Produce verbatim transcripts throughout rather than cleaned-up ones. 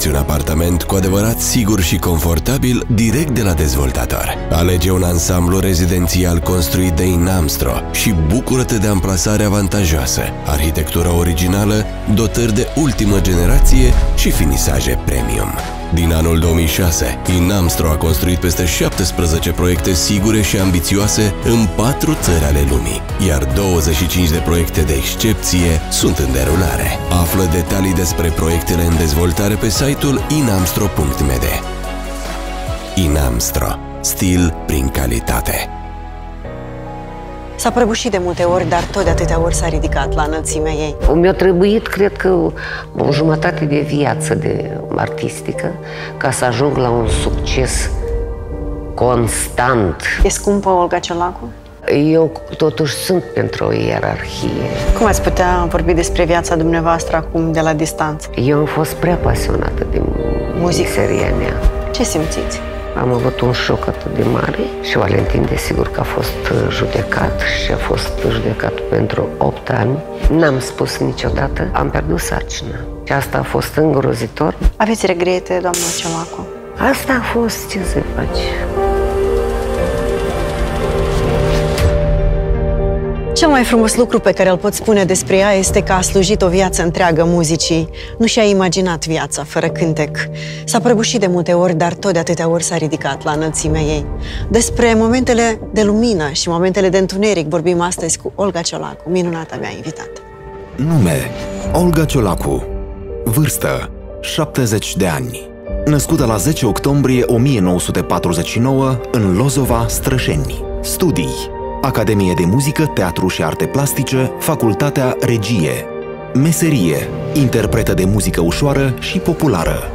cauți un apartament cu adevărat sigur și confortabil direct de la dezvoltator. Alege un ansamblu rezidențial construit de Inamstro și bucură-te de amplasare avantajoasă, arhitectură originală, dotări de ultimă generație și finisaje premium. Din anul două mii șase, Inamstro a construit peste șaptesprezece proiecte sigure și ambițioase în patru țări ale lumii, iar douăzeci și cinci de proiecte de excepție sunt în derulare. Află detalii despre proiectele în dezvoltare pe site-ul inamstro punct m d. Inamstro. Stil prin calitate. S-a prăbușit de multe ori, dar tot de atâtea ori s-a ridicat la înălțimea ei. Mi-a trebuit, cred că, o jumătate de viață de artistică ca să ajung la un succes constant. E scumpă Olga Ciolacu? Eu totuși sunt pentru o ierarhie. Cum ați putea vorbi despre viața dumneavoastră acum de la distanță? Eu am fost prea pasionată de muziseria mea. Ce simțiți? Am avut un șoc atât de mare și Valentin, desigur, că a fost judecat și a fost judecat pentru opt ani. N-am spus niciodată, am pierdut sarcina. Și asta a fost îngrozitor. Aveți regrete, doamna Ciolacu? Asta a fost, ce să faci. Cel mai frumos lucru pe care îl pot spune despre ea este că a slujit o viață întreagă muzicii. Nu și-a imaginat viața fără cântec. S-a prăbușit de multe ori, dar tot de atâtea ori s-a ridicat la înălțimea ei. Despre momentele de lumină și momentele de întuneric vorbim astăzi cu Olga Ciolacu, minunata mea invitată. Nume: Olga Ciolacu. Vârstă: șaptezeci de ani. Născută la zece octombrie o mie nouă sute patruzeci și nouă în Lozova, Strășeni. Studii: Academie de Muzică, Teatru și Arte Plastice, Facultatea Regie. Meserie: interpretă de muzică ușoară și populară.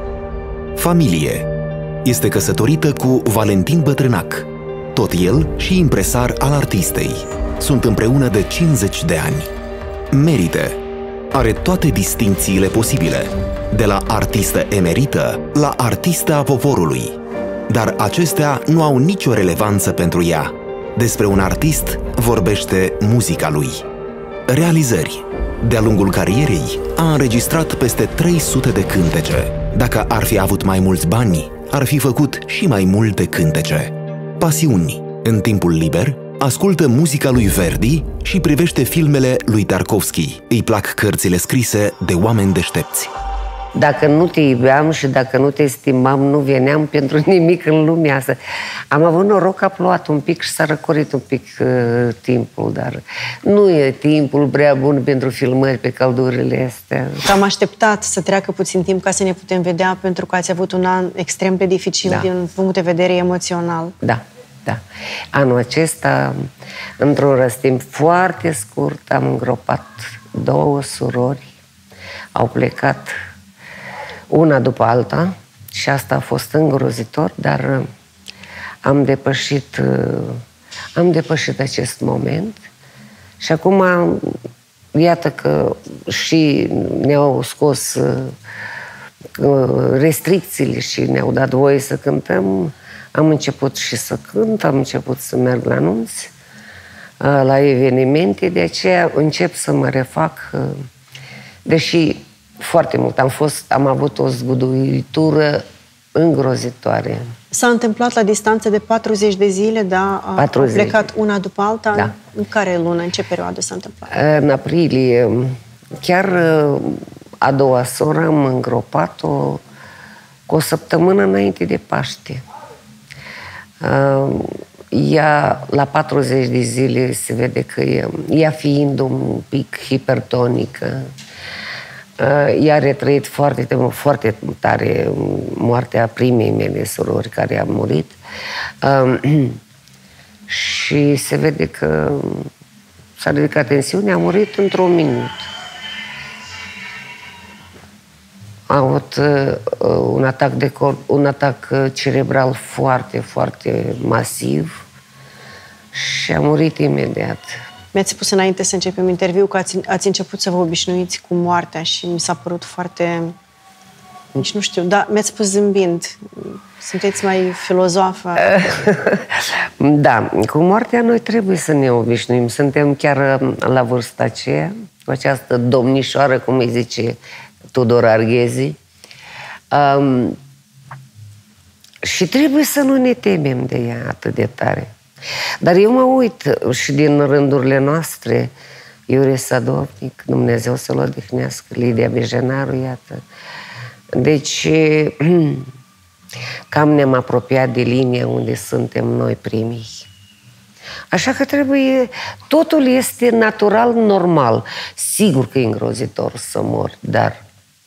Familie: este căsătorită cu Valentin Bătrânac, tot el și impresar al artistei. Sunt împreună de cincizeci de ani. Merite: are toate distincțiile posibile, de la artistă emerită la artistă a poporului. Dar acestea nu au nicio relevanță pentru ea. Despre un artist vorbește muzica lui. Realizări: de-a lungul carierei a înregistrat peste trei sute de cântece. Dacă ar fi avut mai mulți bani, ar fi făcut și mai multe cântece. Pasiuni: în timpul liber ascultă muzica lui Verdi și privește filmele lui Tarkovski. Îi plac cărțile scrise de oameni deștepți. Dacă nu te iubeam și dacă nu te estimam, nu veneam pentru nimic în lumea asta. Am avut noroc că a plouat un pic și s-a răcorit un pic uh, timpul, dar nu e timpul prea bun pentru filmări pe căldurile astea. Am așteptat să treacă puțin timp ca să ne putem vedea, pentru că ați avut un an extrem de dificil, da, din punct de vedere emoțional. Da, da. Anul acesta, într-un răstimp foarte scurt, am îngropat două surori. Au plecat una după alta și asta a fost îngrozitor, dar am depășit, am depășit acest moment și acum iată că și ne-au scos restricțiile și ne-au dat voie să cântăm. Am început și să cânt, am început să merg la anunți, la evenimente, de aceea încep să mă refac, deși foarte mult. Am, fost, am avut o zguduitură îngrozitoare. S-a întâmplat la distanță de patruzeci de zile, da? A patruzeci. Plecat una după alta? Da. În care lună, în ce perioadă s-a întâmplat? În aprilie. Chiar a doua soră am îngropat-o cu o săptămână înainte de Paște. Ea, la patruzeci de zile, se vede că e, ea fiind un pic hipertonică, ea a retrăit foarte, foarte tare moartea primei mele surori care a murit. Și se vede că s-a ridicat tensiunea, a murit într-un minut. A avut un atac, de cor, un atac cerebral foarte, foarte masiv și a murit imediat. Mi-ați spus înainte să începem interviu că ați, ați început să vă obișnuiți cu moartea și mi s-a părut foarte... Nici nu știu, dar mi-ați spus zâmbind. Sunteți mai filozofă. Da, cu moartea noi trebuie să ne obișnuim. Suntem chiar la vârsta aceea, cu această domnișoară, cum îi zice Tudor Arghezi. Um, și trebuie să nu ne temem de ea atât de tare. Dar eu mă uit și din rândurile noastre, Iurie Sadovnic, Dumnezeu să-l odihnească, Lidia Bejenaru, iată. Deci, cam ne-am apropiat de linia unde suntem noi primii. Așa că trebuie, totul este natural, normal. Sigur că e îngrozitor să mori, dar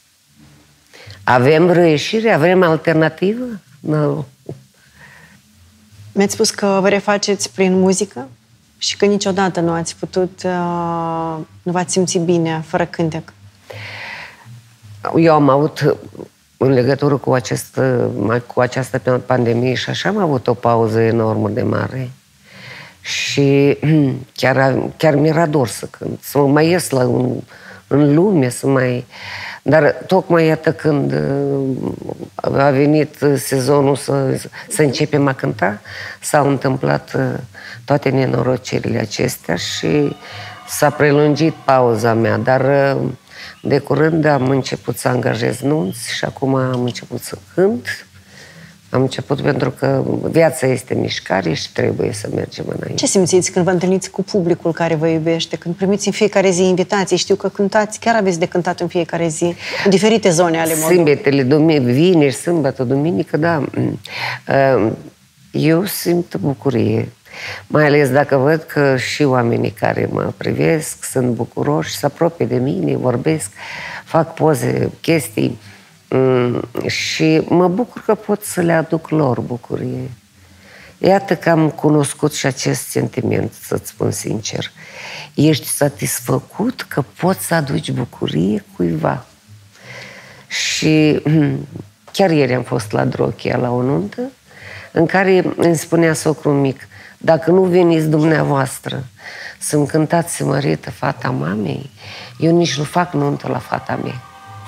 avem reieșire, avem alternativă? Nu. Mi-ați spus că vă refaceți prin muzică și că niciodată nu ați putut, uh, nu v-ați simțit bine fără cântec. Eu am avut, în legătură cu, acest, cu această pandemie și așa, am avut o pauză enormă de mare. Și chiar, chiar mi-era dor să cânt, să mă mai ies la, în, în lume, să mai... Dar tocmai iată când a venit sezonul să, să începem a cânta, s-au întâmplat toate nenorocirile acestea și s-a prelungit pauza mea, dar de curând am început să angajez nunți și acum am început să cânt. Am început pentru că viața este mișcare și trebuie să mergem înainte. Ce simțiți când vă întâlniți cu publicul care vă iubește, când primiți în fiecare zi invitații? Știu că cântați, chiar aveți de cântat în fiecare zi, în diferite zone ale Moldovei. Sâmbetele, vineri, sâmbătă, duminică, da. Eu simt bucurie. Mai ales dacă văd că și oamenii care mă privesc sunt bucuroși, se apropie de mine, vorbesc, fac poze, chestii. Mm, și mă bucur că pot să le aduc lor bucurie. Iată că am cunoscut și acest sentiment, să-ți spun sincer. Ești satisfăcut că poți să aduci bucurie cuiva. Și mm, chiar ieri am fost la Drochia, la o nuntă, în care îmi spunea socrul mic: dacă nu veniți dumneavoastră să-mi cântați Mărită, fata mamei, eu nici nu fac nuntă la fata mea.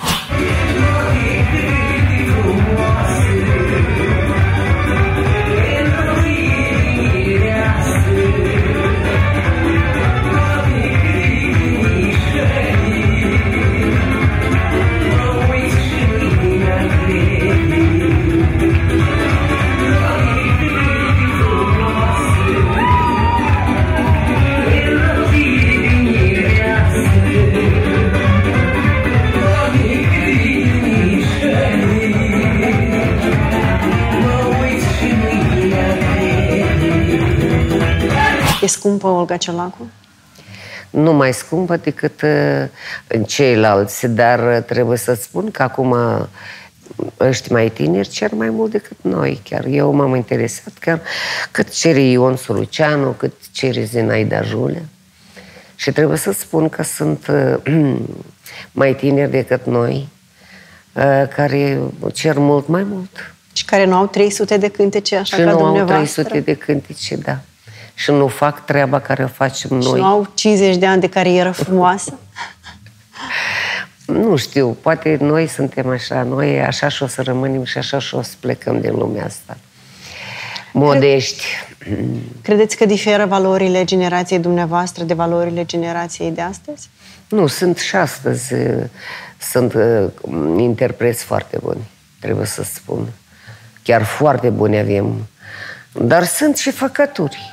E scumpă Olga Ciolacu? Nu mai scumpă decât uh, ceilalți, dar trebuie să spun că acum ăștia mai tineri cer mai mult decât noi. Chiar eu m-am interesat chiar cât cere Ion Suluceanu, cât cere Zinaida Julea. Și trebuie să spun că sunt uh, mai tineri decât noi, uh, care cer mult mai mult. Și care nu au trei sute de cântece, așa și ca nu dumneavoastră? au trei sute de cântece, da. Și nu fac treaba care o facem noi. Și nu au cincizeci de ani de carieră frumoasă? Nu știu, poate noi suntem așa, noi așa și o să rămânem și așa și o să plecăm din lumea asta. Modești. Credeți că diferă valorile generației dumneavoastră de valorile generației de astăzi? Nu, sunt și astăzi, sunt uh, interpreți foarte buni, trebuie să spun. Chiar foarte buni avem. Dar sunt și făcături.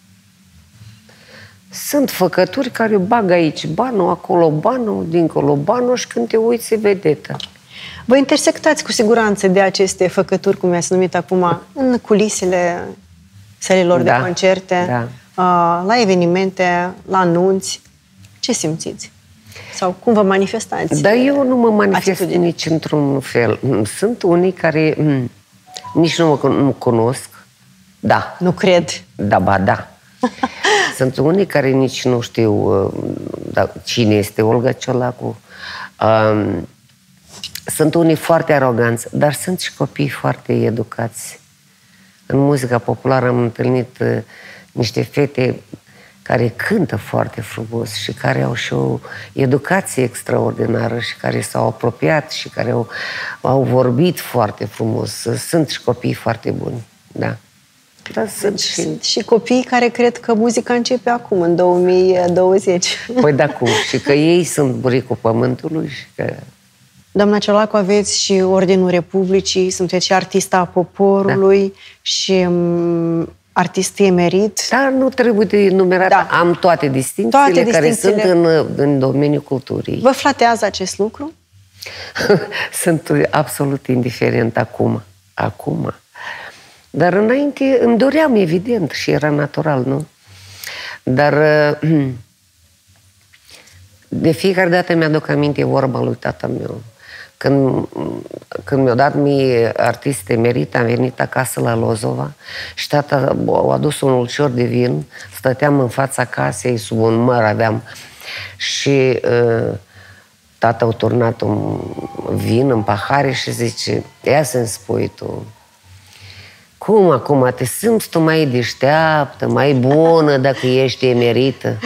Sunt făcături care bagă aici banul, acolo banul, dincolo banul și când te uiți e vedetă. Vă intersectați cu siguranță de aceste făcături, cum i-ați numit acum, în culisele sălilor da, de concerte, da. la evenimente, la anunți. Ce simțiți? Sau cum vă manifestați? Dar eu nu mă manifest atitudine? nici într-un fel. Sunt unii care m- nici nu mă nu cunosc. Da. Nu cred. Da, ba da. Sunt unii care nici nu știu uh, da, cine este Olga Ciolacu. Uh, sunt unii foarte aroganți, dar sunt și copii foarte educați. În muzica populară am întâlnit uh, niște fete care cântă foarte frumos și care au și o educație extraordinară și care s-au apropiat și care au, au vorbit foarte frumos. Sunt și copii foarte buni, da. Dar sunt și... Sunt și copii care cred că muzica începe acum, în două mii douăzeci. Păi da, cum? Și că ei sunt buricul pământului și că... Doamna Ciolacu, aveți și Ordinul Republicii, sunteți și artista poporului, da. și um, artist emerit. Dar nu trebuie de enumerat. Da. Am toate distincțiile, toate distincțiile care sunt în, în domeniul culturii. Vă flatează acest lucru? Sunt absolut indiferent acum. Acum. Dar înainte îmi doream, evident, și era natural, nu? Dar de fiecare dată mi-aduc aminte vorba lui tata meu. Când, când mi-a dat mie artist emerit, am venit acasă la Lozova și tata a adus un ulcior de vin, stăteam în fața casei, sub un măr aveam și uh, tata a turnat un vin în pahare și zice, ia să-mi spui tu, cum acum te simți tu mai deșteaptă, mai bună dacă ești emerită?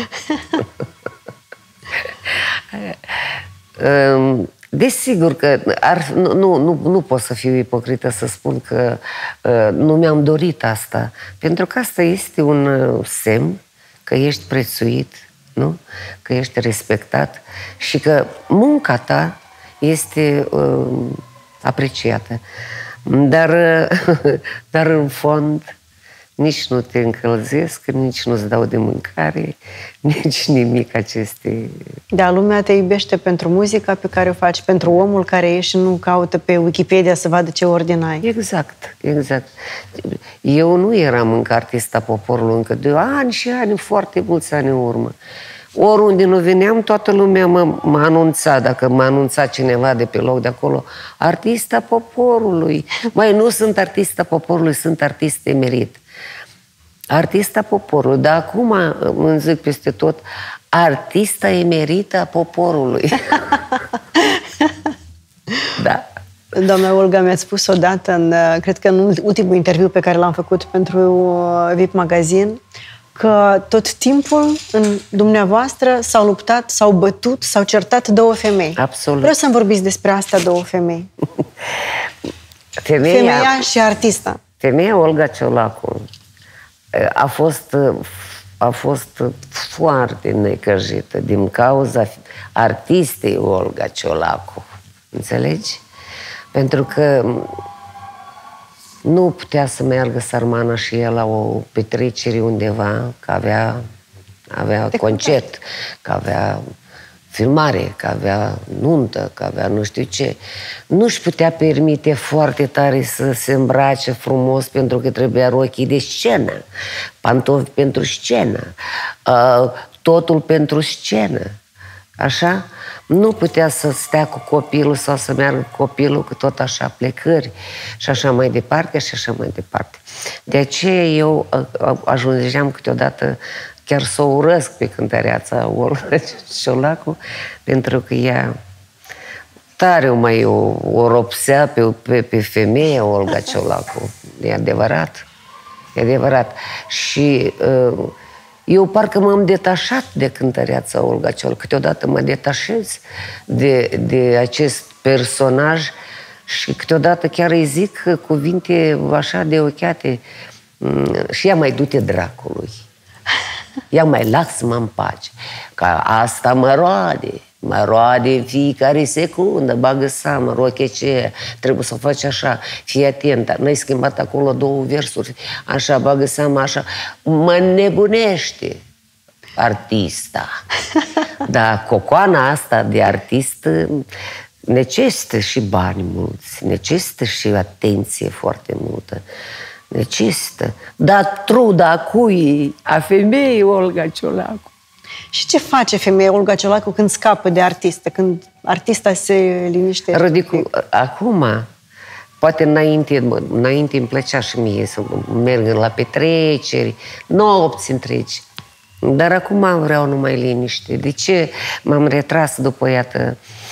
Desigur că ar, nu, nu, nu pot să fiu ipocrită să spun că uh, nu mi-am dorit asta, pentru că asta este un uh, semn că ești prețuit, nu? Că ești respectat și că munca ta este uh, apreciată. Dar, uh, dar în fond nici nu te încălzesc, nici nu-ți dau de mâncare, nici nimic aceste... Da, lumea te iubește pentru muzica pe care o faci, pentru omul care ești și nu caută pe Wikipedia să vadă ce ordin ai. Exact, exact. Eu nu eram încă artista poporului încă de ani și ani, foarte mulți ani în urmă. Oriunde nu veneam, toată lumea m-a anunțat, dacă m-a anunțat cineva de pe loc de acolo, artista poporului. Mai nu sunt artista poporului, sunt artist emerit. Artista poporului, dar acum îmi zic peste tot, artista emerită a poporului. Da. Doamna Olga, mi-ați spus odată, în, cred că în ultimul interviu pe care l-am făcut pentru V I P Magazin, că tot timpul în dumneavoastră s-au luptat, s-au bătut, s-au certat două femei. Absolut. Vreau să-mi vorbiți despre astea două femei. Femeia, Femeia și artista. Femeia Olga Ciolacu a fost, a fost foarte necăjită din cauza artistei Olga Ciolacu. Înțelegi? Pentru că nu putea să meargă sărmana și el la o petrecere undeva, că avea, avea concert, că avea filmare, că avea nuntă, că avea nu știu ce. Nu-și putea permite foarte tare să se îmbrace frumos pentru că trebuia rochii de scenă, pantofi pentru scenă, totul pentru scenă. Așa? Nu putea să stea cu copilul sau să meargă cu copilul, că tot așa plecări și așa mai departe și așa mai departe. De aceea eu ajungeam câteodată chiar să o urăsc pe cântăreața Olga Ciolacu, pentru că ea tare mai o, o ropsea pe, pe, pe femeia Olga Ciolacu. E adevărat. E adevărat. Și uh, eu parcă m-am detașat de cântăreața Olga Ciolacu. Câteodată mă detașez de, de acest personaj și câteodată chiar îi zic cuvinte așa de ochiate. Și ea mai du-te dracului. Ia mai lasă-mă în pace, că asta mă roade, mă roade în fiecare secundă, bagă seama, rochece, trebuie să o faci așa, fii atentă, n-ai schimbat acolo două versuri, așa, bagă seama, așa, mă nebunește artista. Dar cocoana asta de artist necesită și bani mulți, necesită și atenție foarte multă. Necesită. Dar truda cui? A femeii Olga Ciolacu. Și ce face femeia Olga Ciolacu când scapă de artistă, când artista se liniște? Rădicu, acum, poate înainte, înainte îmi plăcea și mie să merg la petreceri, nopți întregi. Dar acum vreau numai liniște. De ce m-am retras după, iată,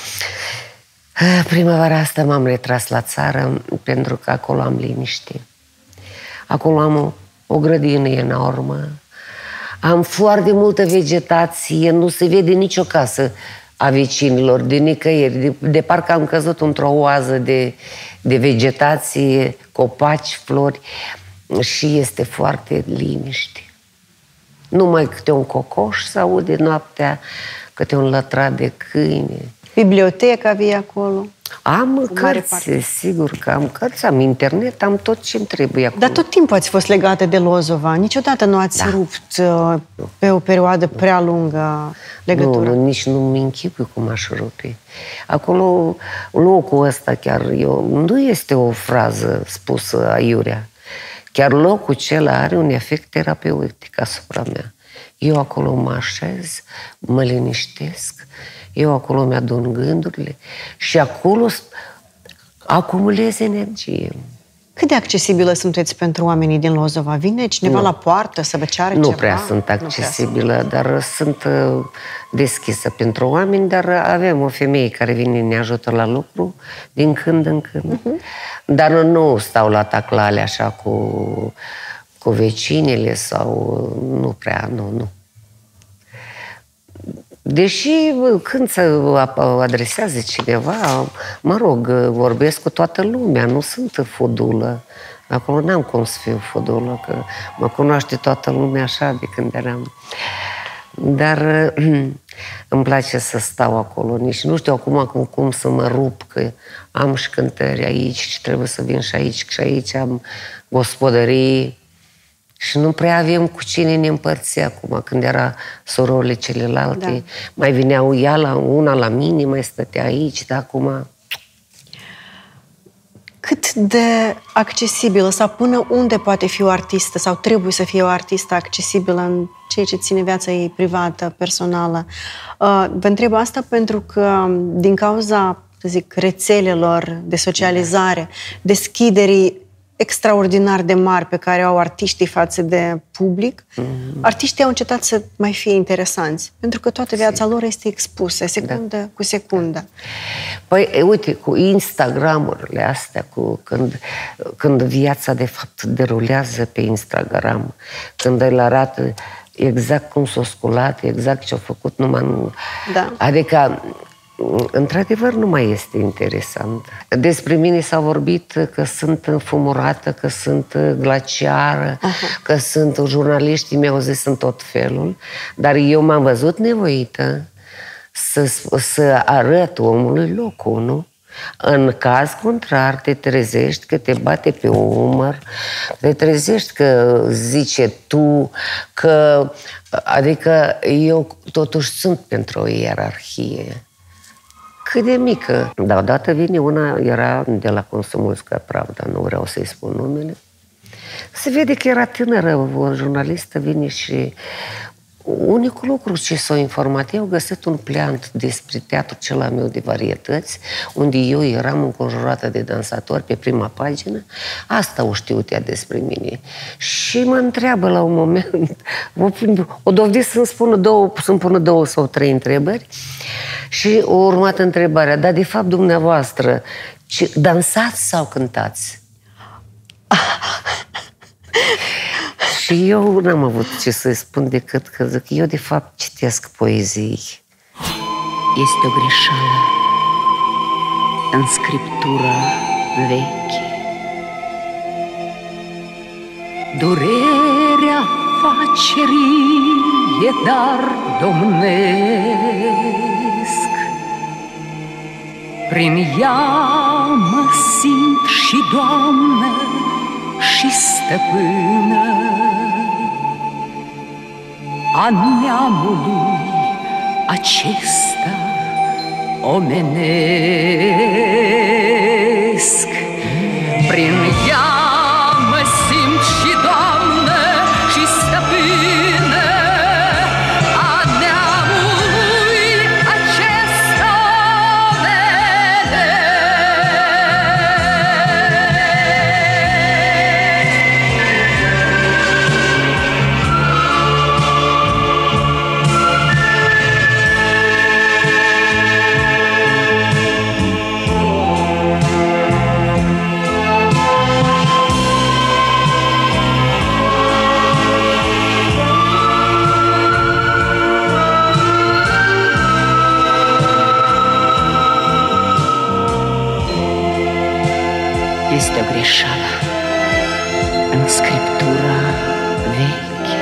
primăvara asta m-am retras la țară, pentru că acolo am liniște. Acolo am o, o grădină enormă, am foarte multă vegetație, nu se vede nicio casă a vecinilor, de nicăieri, de, de parcă am căzut într-o oază de, de vegetație, copaci, flori și este foarte liniște. Numai câte un cocoș se aude noaptea, câte un lătrat de câine, Biblioteca avea acolo? Am cărți, sigur că am cărți, am internet, am tot ce îmi trebuie acolo. Dar tot timpul ați fost legate de Lozova. Niciodată nu ați da. rupt uh, pe o perioadă prea lungă legătură? Nu, nici nu-mi închipui cum aș rupe. Acolo, locul ăsta chiar, eu, nu este o frază spusă aiurea. Chiar locul acela are un efect terapeutic asupra mea. Eu acolo mă așez, mă liniștesc, eu acolo mi-adun gândurile și acolo acumulez energie. Cât de accesibilă sunteți pentru oamenii din Lozova? Vine cineva nu. la poartă să vă ceară nu ceva? Prea sunt accesibilă, dar sunt deschisă pentru oameni, dar avem o femeie care vine, ne ajută la lucru din când în când. Uh-huh. Dar nu stau la taclale așa cu, cu vecinile sau nu prea, nu, nu. Deși când se adresează cineva, mă rog, vorbesc cu toată lumea, nu sunt fodulă. Acolo n-am cum să fiu fodulă, că mă cunoaște toată lumea așa de când eram. Dar îmi place să stau acolo. Nici nu știu acum cum, cum să mă rup, că am și cântări aici și trebuie să vin și aici, și aici am gospodării. Și nu prea avem cu cine ne împărți acum, când era sororile celelalte. Da. Mai vineau ea la una la mine, mai stătea aici, dar acum... Cât de accesibilă sau până unde poate fi o artistă sau trebuie să fie o artistă accesibilă în ceea ce ține viața ei privată, personală? Vă întreb asta pentru că din cauza, să zic, rețelelor de socializare, deschiderii extraordinar de mari pe care au artiștii față de public, mm-hmm. artiștii au încetat să mai fie interesanți, pentru că toată viața lor este expusă, secundă da. cu secundă. Păi, uite, cu Instagramurile astea, cu când, când viața de fapt derulează pe Instagram, când îl arată exact cum s-o sculat, exact ce-a făcut, numai nu... Da. Adică într-adevăr, nu mai este interesant. Despre mine s-a vorbit că sunt înfumurată, că sunt glaciară, uh-huh. că sunt jurnaliștii mi-au zis în tot felul, dar eu m-am văzut nevoită să, să arăt omului locul, nu? În caz contrar, te trezești că te bate pe umăr, te trezești că zice tu, că... Adică eu totuși sunt pentru o ierarhie. Cât de mică. Dar odată vine una, era de la Consumulska Pravda, nu vreau să-i spun numele. Se vede că era tânără, o jurnalistă vine și unicul lucru ce s-a informat, eu găsit un pleant despre teatrul cel meu de varietăți, unde eu eram înconjurată de dansatori pe prima pagină. Asta o știut ea despre mine. Și mă întreabă la un moment, o dovedi să-mi spună două, să-mi pună două sau trei întrebări. Și o urmat întrebarea, dar de fapt dumneavoastră, ce, dansați sau cântați? Și eu n-am avut ce să-i spun decât că zic, eu de fapt citesc poezii. Este o greșeală în scriptură veche. Durerea facerii e dar domnesc. Prin ea mă simt și doamnă și stăpână a neamului acesta omenesc. Prin ea mă simt și doamnă și stăpână a neamului acesta omenesc. Este o greșeală în scriptura veche.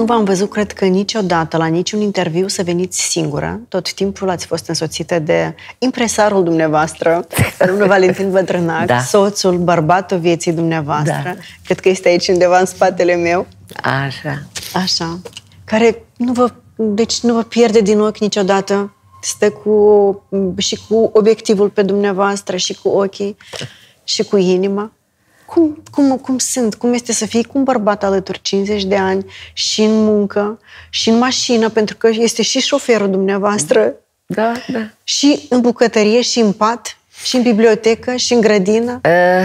nu v-am văzut, cred că niciodată, la niciun interviu, să veniți singură. Tot timpul ați fost însoțită de impresarul dumneavoastră, domnul Valentin Bătrânac, Da. soțul, bărbatul vieții dumneavoastră. Da. Cred că este aici undeva în spatele meu. Așa. Așa. Care nu vă, deci nu vă pierde din ochi niciodată. Stă cu, și cu obiectivul pe dumneavoastră, și cu ochii, și cu inima. Cum, cum, cum sunt? Cum este să fii cu un bărbat alături cincizeci de ani și în muncă, și în mașină, pentru că este și șoferul dumneavoastră, Da, da. și în bucătărie, și în pat, și în bibliotecă, și în grădină?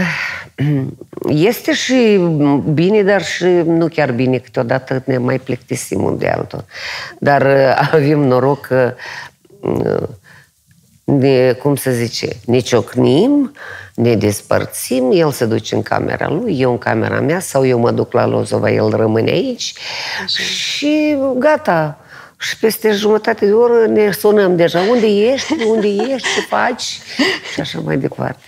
Este și bine, dar și nu chiar bine. Câteodată ne mai plictisim unul de altul. Dar avem noroc că, ne, cum se zice, ne ciocnim, ne despărțim, el se duce în camera lui, eu în camera mea, sau eu mă duc la Lozova, el rămâne aici. Așa. Și gata. Și peste jumătate de oră ne sunăm deja. Unde ești? Unde ești? Ce faci? Și așa mai departe.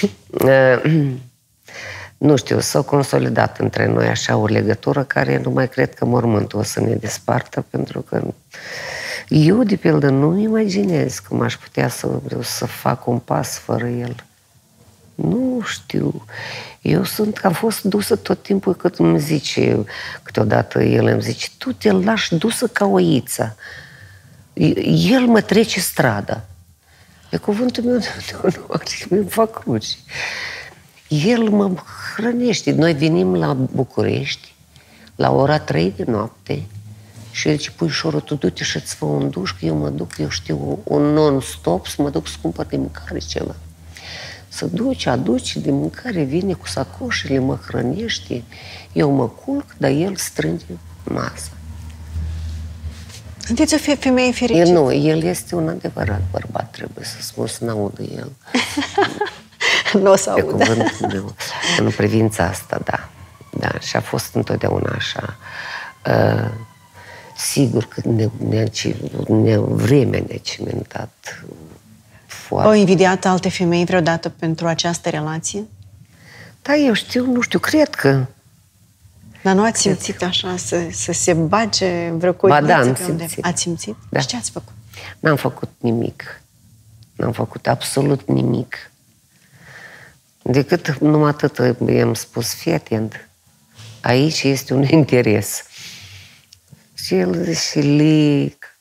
Nu știu, s-a consolidat între noi așa o legătură care nu mai cred că mormântul o să ne despartă, pentru că eu, de pildă, nu-mi imaginez cum aș putea să, să fac un pas fără el. Nu știu. Eu sunt, am fost dusă tot timpul cât îmi zice, câteodată el îmi zice, tu te lași dusă ca oița. El mă trece strada. Pe cuvântul meu, nu, nu, îmi fac cruci. El mă hrănește. Noi venim la București la ora trei de noapte și el zice, puișorul, tu du-te și-ți fă un duș, că eu mă duc, eu știu, un non-stop, să mă duc să cumpăr de mâncare ceva. Să duce, aduce de mâncare, vine cu sacoșele, mă hrănește, eu mă culc, dar el strânge masa. Sunteți o femeie fericită? El nu, el este un adevărat bărbat, trebuie să spun, să n-audă el. Nu o să Pe audă. cuvântul meu, în privința asta, da. Da, și a fost întotdeauna așa. Uh, sigur că ne, ne, ne, vremea ne-a cimentat foarte. Au invidiat alte femei vreodată pentru această relație? Da, eu știu, nu știu, cred că. Dar nu ați simțit așa să, să se bage vreo coitiță? Ba da, am pe unde? simțit. Ați simțit? Da. Și ce ați făcut? N-am făcut nimic. N-am făcut absolut nimic. Decât numai atât i-am spus, fii atent, aici este un interes. Și el zice, Lic,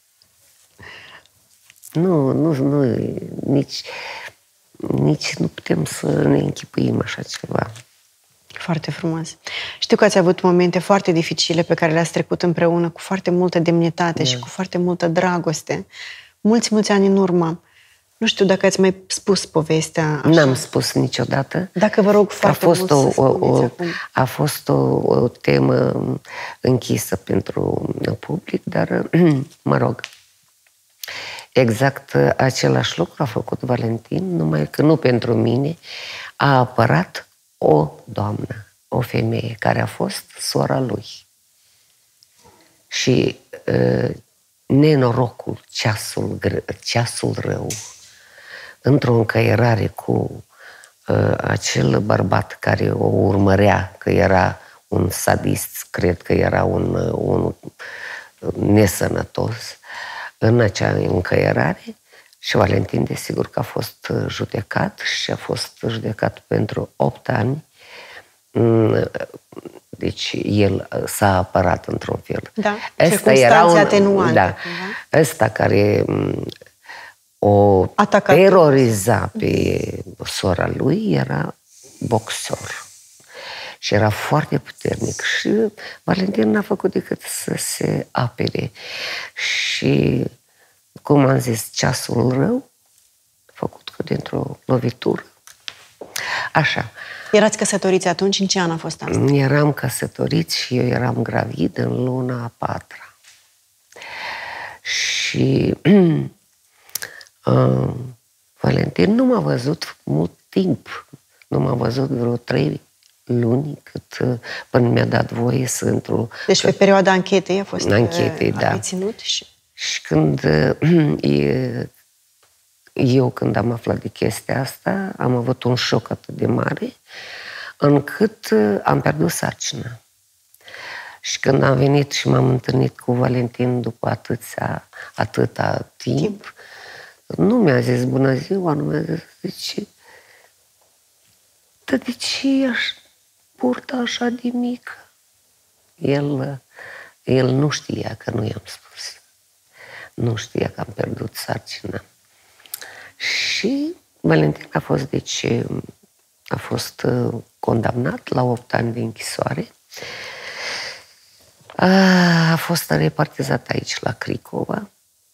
nu, nu, nu, nici, nici nu putem să ne închipuim așa ceva. Foarte frumos. Știu că ați avut momente foarte dificile pe care le-ați trecut împreună cu foarte multă demnitate, da, și cu foarte multă dragoste. Mulți, mulți ani în urmă. Nu știu dacă ați mai spus povestea așa. N-am spus niciodată. Dacă vă rog foarte a fost mult o, să spuneți o, acum. A fost o, o temă închisă pentru public, dar, mă rog, exact același lucru a făcut Valentin, numai că nu pentru mine, a apărat o doamnă, o femeie, care a fost sora lui. Și uh, nenorocul, ceasul, ceasul rău, într-o încăierare cu uh, acel bărbat care o urmărea, că era un sadist, cred că era un, un nesănătos, în acea încăierare, și Valentin, desigur că a fost judecat și a fost judecat pentru opt ani. Deci el s-a apărat într-un fel. Da, Ăsta era un, atenuante. Da, ăsta care o Atacat. teroriza pe sora lui era boxer. Și era foarte puternic. Și Valentin n-a făcut decât să se apere. Și, cum am zis, ceasul rău, făcut că dintr-o lovitură. Așa. Erați căsătoriți atunci? În ce an a fost asta? Eram căsătoriți și eu eram gravid în luna a patra. Și uh, Valentin nu m-a văzut mult timp. Nu m-a văzut vreo trei luni, cât uh, până mi-a dat voie să intru. Deci pe perioada anchetei a fost Anchetei, da. reținut și... Și când uh, eu, când am aflat de chestia asta, am avut un șoc atât de mare, încât uh, am pierdut sarcina. Și când am venit și m-am întâlnit cu Valentin după atâția, atâta timp, timp, nu mi-a zis bună ziua, nu mi-a zis, zice, dar de ce aș purta așa de mică? El, el nu știa că nu i-am spus. Nu știa că am pierdut sarcina. Și Valentin a fost, deci, a fost condamnat la opt ani de închisoare. A fost repartizat aici, la Cricova.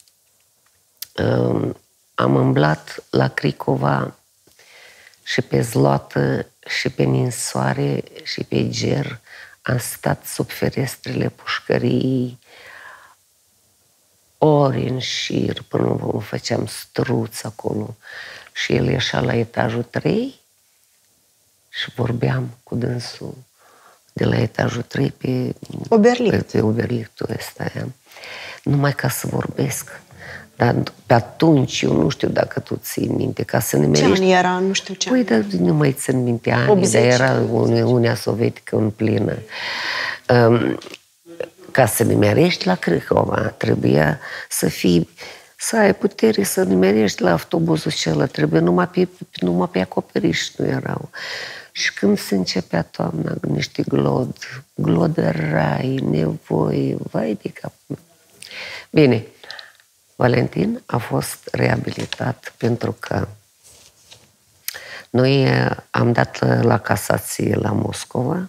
Am îmblat la Cricova și pe Zloată, și pe Ninsoare, și pe Ger. Am stat sub ferestrele pușcăriei ori în șir, până mă făceam struț acolo. Și el ieșea la etajul trei și vorbeam cu dânsul de la etajul trei pe Oberlicht. Pe, pe Oberlichtul ăsta. Numai ca să vorbesc. Dar pe atunci, eu nu știu dacă tu ții minte, ca să ne merești... Ce ani era? Nu știu ce Păi, dar nu mai țin minte ani, dar era Uniunea Sovietică în plină. Um, ca să nimerești la Cricova, trebuia să fii, să ai putere să nimerești la autobuzul acela, trebuie numai pe, numai pe acoperiș, nu erau. Și când se începea toamna, niște glod, glodărai, nevoi, vai de cap. Bine, Valentin a fost reabilitat pentru că noi am dat la casație la Moscova,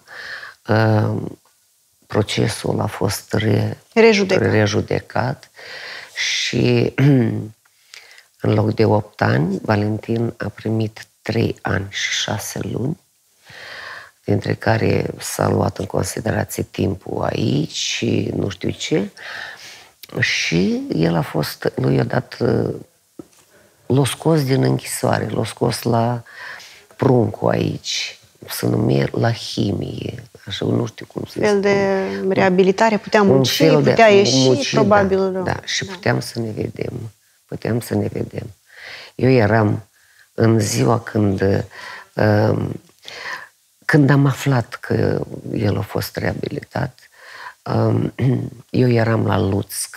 procesul a fost re, rejudecat. rejudecat și în loc de opt ani, Valentin a primit trei ani și șase luni, dintre care s-a luat în considerație timpul aici și nu știu ce. Și el a fost, lui i-a dat, l-a scos din închisoare, l-a scos la Pruncu aici, se numea la chimie, așa, nu știu cum se fel de reabilitare, putea munci, de, putea ieși, munci, probabil. Da, da. Și da. puteam să ne vedem, puteam să ne vedem. Eu eram în ziua când, uh, când am aflat că el a fost reabilitat, uh, eu eram la Lutsk.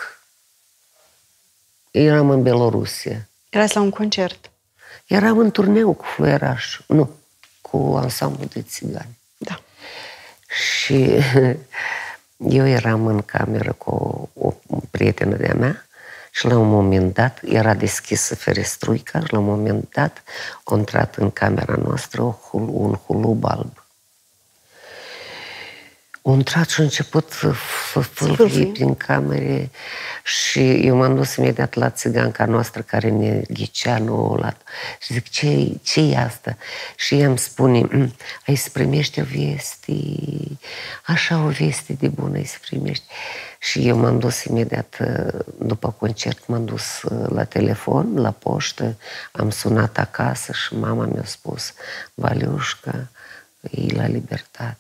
Eram în Belorusia. Erați la un concert? Eram în turneu cu Fluieraș. Nu, cu ansamblul de țigani. Da. Și eu eram în cameră cu o, o prietenă de-a mea și la un moment dat era deschisă ferestruica și la un moment dat a intrat în camera noastră un hulub alb. A intrat și a început să fâlfâie prin camere și eu m-am dus imediat la țiganca noastră care ne ghicea nouă la... Și zic, ce, ce e asta? Și ea îmi spune, ai să primești o veste, așa o veste de bună, ai să primești. Și eu m-am dus imediat, după concert, m-am dus la telefon, la poștă, am sunat acasă și mama mi-a spus, Valiușca, e la libertate.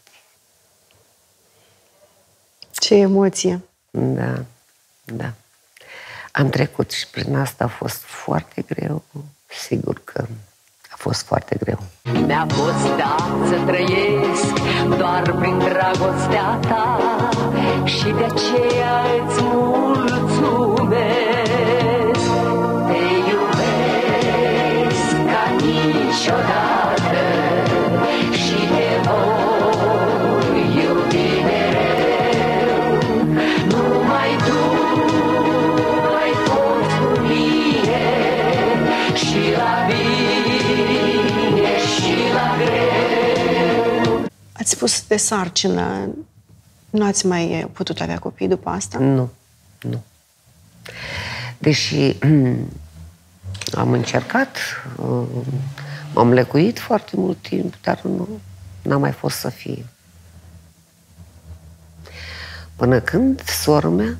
Ce emoție! Da, da. Am trecut și prin asta, a fost foarte greu, sigur că a fost foarte greu. Mi-a fost dat să trăiesc doar prin dragostea ta și de aceea îți mulțumesc. Te iubesc ca niciodată și te voi iubi mereu. Numai tu ai fost cu mine și la bine și la greu. Ați spus de sarcină. Nu ați mai putut avea copii după asta? Nu, nu. Deși am încercat, m-am lecuit foarte mult timp, dar nu, n-a mai fost să fie. Până când sora mea,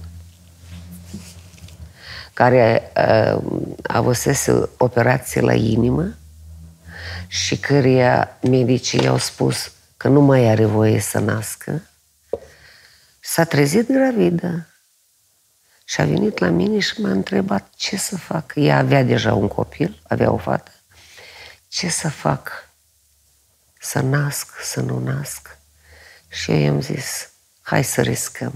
care uh, avusese operație la inimă și căreia medicii i-au spus că nu mai are voie să nască, s-a trezit gravidă și a venit la mine și m-a întrebat ce să fac. Ea avea deja un copil, avea o fată. Ce să fac? Să nasc, să nu nasc? Și eu i-am zis, hai să riscăm.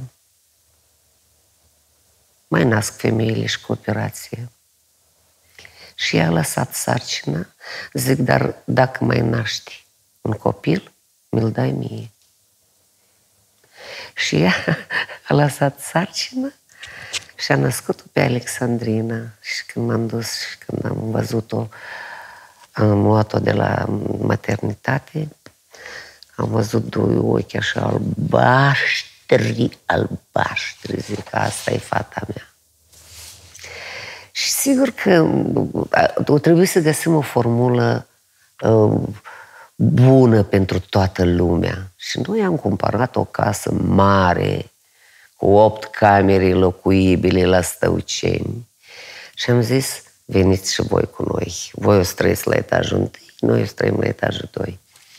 Mai nasc femeile și cu operație. Și ea a lăsat sarcina. Zic, dar dacă mai naști un copil, mi-l dai mie. Și ea a lăsat sarcina și a născut-o pe Alexandrina. Și când m-am dus și când am văzut-o, am luat-o de la maternitate, am văzut doi ochi așa albaștri, albaștri, zic, asta e fata mea. Și sigur că o trebuie să găsim o formulă uh, bună pentru toată lumea. Și noi am cumpărat o casă mare, cu opt camere locuibile la Stăuceni. Și am zis, veniți și voi cu noi. Voi o să trăiți la etajul întâi, noi o să trăim la etajul doi.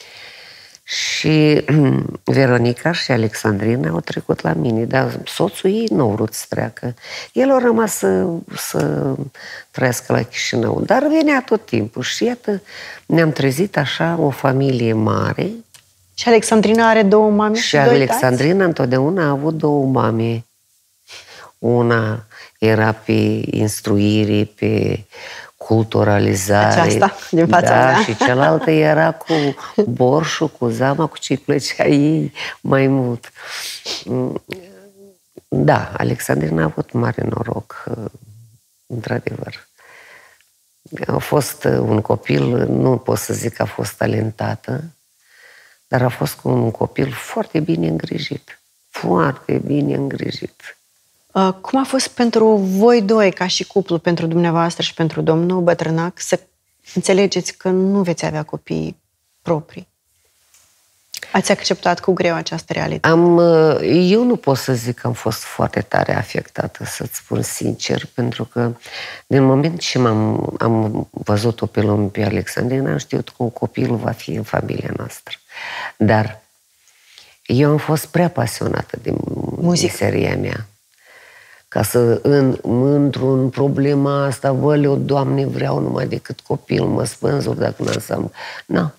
Și Veronica și Alexandrina au trecut la mine, dar soțul ei nu a vrut să treacă. El a rămas să, să trăiască la Chișinău, dar venea tot timpul. Și iată, ne-am trezit așa, o familie mare. Și Alexandrina are două mame și, și doi Alexandrina tați? întotdeauna a avut două mame. Una era pe instruire, pe culturalizare. Aceasta, din fața da, mea. Și cealaltă era cu borșul, cu zama, cu ce-i plăcea ei mai mult. Da, Alexandrina a avut mare noroc, într-adevăr. A fost un copil, nu pot să zic că a fost talentată, dar a fost un copil foarte bine îngrijit. Foarte bine îngrijit. Cum a fost pentru voi doi, ca și cuplu, pentru dumneavoastră și pentru domnul Bătrânac, să înțelegeți că nu veți avea copii proprii? Ați acceptat cu greu această realitate? Am, eu nu pot să zic că am fost foarte tare afectată, să-ți spun sincer, pentru că din moment ce m-am, am văzut-o pe lume pe Alexandrina, am știut că un copil va fi în familia noastră. Dar eu am fost prea pasionată de meseria mea. Ca să în, într-un problema asta, văleu, Doamne, vreau numai decât copil, mă spânzur dacă n-am să am... Nu.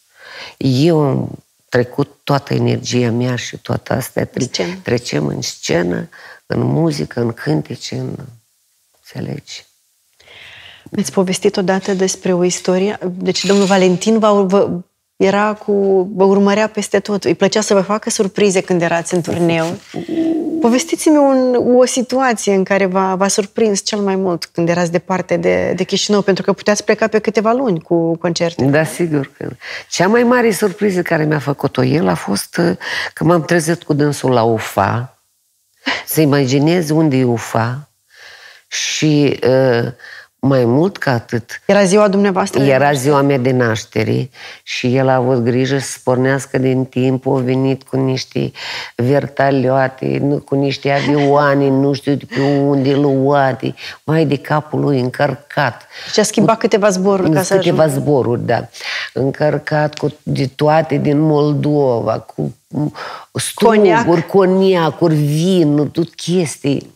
Eu am trecut toată energia mea și toată astea, tre- trecem în scenă, în muzică, în cântece, în... Înțelegi? Mi-ați povestit odată despre o istorie. Deci domnul Valentin vă, vă, era cu, vă urmărea peste tot. Îi plăcea să vă facă surprize când erați în turneu. Povestiți-mi un, o situație în care v-a, v-a surprins cel mai mult când erați departe de, de Chișinău, pentru că puteați pleca pe câteva luni cu concerte. Da, sigur că. Cea mai mare surpriză care mi-a făcut-o el a fost că m-am trezit cu dânsul la Ufa. Să imaginezi unde e Ufa și uh, mai mult ca atât. Era ziua dumneavoastră? Era ziua mea de naștere și el a avut grijă să pornească din timp, a venit cu niște vertalioate, cu niște avioane, nu știu de pe unde luate, mai de capul lui încărcat. Și a schimbat cu, câteva zboruri ca să Câteva ajungă. zboruri, da. Încărcat cu de toate din Moldova, cu struguri, coniacuri, vin, tot chestii.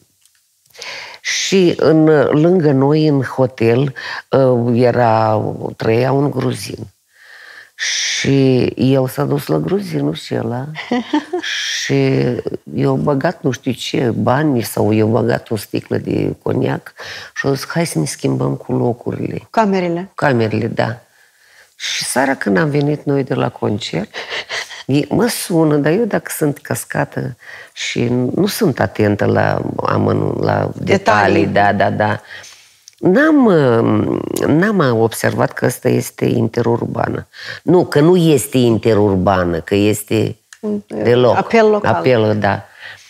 Și în, lângă noi, în hotel, era, trăia un gruzin. Și el s-a dus la gruzinul și ăla și i-a băgat nu știu ce, bani sau i-a băgat o sticlă de coniac și a zis, hai să ne schimbăm cu locurile. Camerele. Camerele, da. Și seara când am venit noi de la concert, mă sună, dar eu dacă sunt cascată și nu sunt atentă la, amănu, la detalii, detalii, da, da, da, n-am, n-am observat că ăsta este interurbană. Nu, că nu este interurbană, că este deloc. Apel local. Apel, da.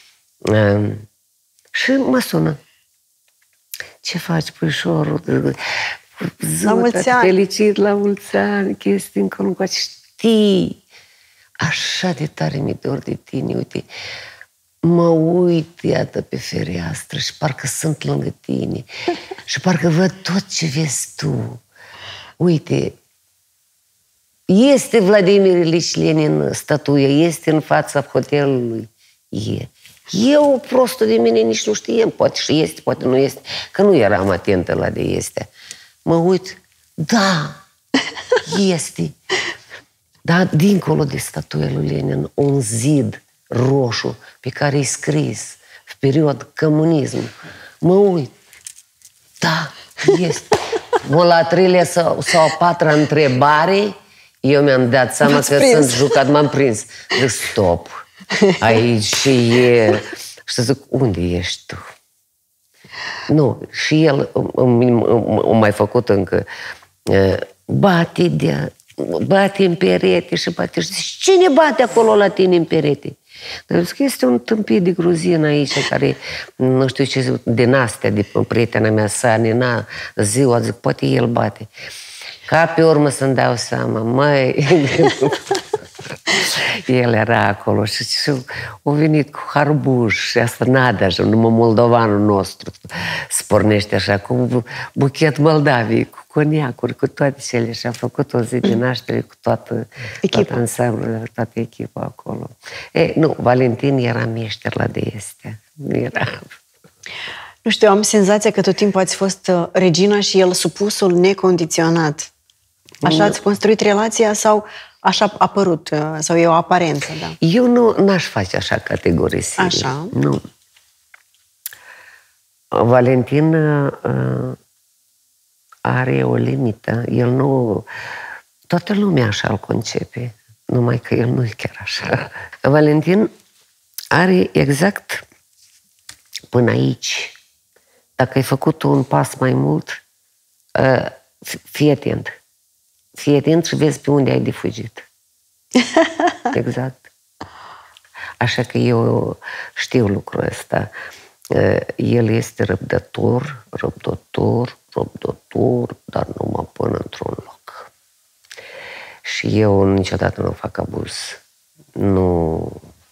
Și mă sună. Ce faci, puișorul? La mulți ani. Felicit, la mulți ani, chestii încolo. Știi, așa de tare mi-e dor de tine, uite, mă uit, iată, pe fereastră și parcă sunt lângă tine și parcă văd tot ce vezi tu. Uite, este Vladimir Ilici Lenin statuia, este în fața hotelului. E. Eu, prostul de mine, nici nu știam, poate și este, poate nu este, că nu eram atentă la de este. Mă uit, da, este. Dar dincolo de statuia lui Lenin, un zid roșu pe care e scris în perioada comunism. Mă uit. Da, este. Mă, la a treilea sau, sau a patra întrebare, eu mi-am dat seama că prins. Sunt jucat, m-am prins. Zic, stop. Aici e... Și zic, unde ești tu? Nu, și el a mai făcut încă. Bate de... Bate în perete și bate și zice, cine bate acolo la tine în perete? Dar zic, este un tâmpit de gruzin aici care, nu știu ce, din astea, de prietena mea, Sanina, ziua, zic, poate el bate. Ca pe urmă să-mi dau seama, măi, el era acolo și, și a venit cu harbuș și asta Nadea, numai moldovanul nostru, se pornește așa, cu buchet Moldavii, cu coniacuri, cu toate cele și a făcut o zi de naștere cu toată, toată ansamblul, toată echipa acolo. E, nu, Valentin era meșter la de astea. Era... Nu știu, am senzația că tot timpul ați fost regina și el supusul necondiționat. Așa ați construit relația sau așa a apărut? Sau e o aparență, da? Eu nu n-aș face așa categorisire. Așa? Nu. Valentin uh, are o limită. El nu... Toată lumea așa îl concepe. Numai că el nu e chiar așa. Valentin are exact până aici. Dacă ai făcut un pas mai mult, uh, fii atent. Fii atent și vezi pe unde ai de fugit. Exact. Așa că eu știu lucrul ăsta. El este răbdător, răbdător, răbdător, dar numai până într-un loc. Și eu niciodată nu fac abuz. Nu.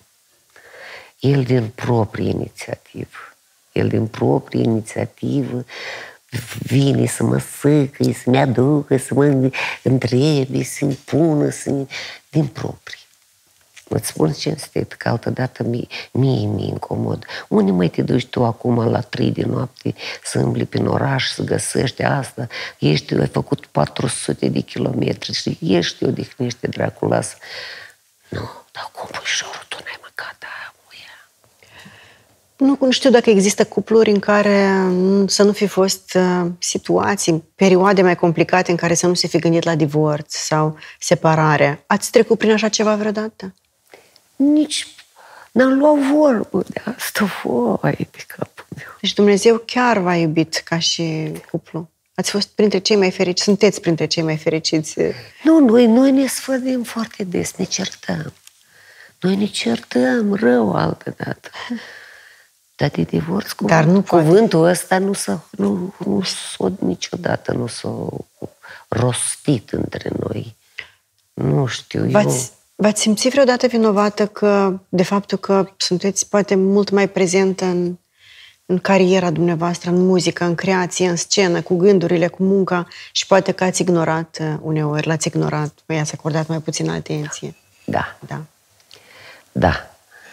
El din proprie inițiativă. El din proprie inițiativă vine să mă sâcă, să-mi aducă, să mă întrebe, să-mi pună, să-mi... din proprii. Îți spun cinstit că altădată mie, mie mi-e incomod. Unde mai te duci tu acum la trei de noapte să îmbli prin oraș, să găsești asta? Ești, ai făcut patru sute de kilometri și ești, odihnește, dracu, lasă. Nu, dar cum, puișorul, tu n-ai măcat aia, muia. Nu, nu știu dacă există cupluri în care să nu fi fost uh, situații, perioade mai complicate în care să nu se fi gândit la divorț sau separare. Ați trecut prin așa ceva vreodată? Nici n-am luat vorbă de asta, voi, de capul meu. Deci Dumnezeu chiar v-a iubit ca și cuplu. Ați fost printre cei mai fericiți, sunteți printre cei mai fericiți. Nu, noi, noi ne sfădim foarte des, ne certăm. Noi ne certăm rău altădată. Dar de divorț, cu Dar nu cuvântul ăsta nu s-a, nu, nu s-a niciodată, nu s-a rostit între noi. Nu știu, eu... V-ați, v-ați simțit vreodată vinovată că, de faptul că sunteți poate mult mai prezentă în, în cariera dumneavoastră, în muzică, în creație, în scenă, cu gândurile, cu munca și poate că ați ignorat uneori, l-ați ignorat, voi ați acordat mai puțină atenție. Da. Da. Da.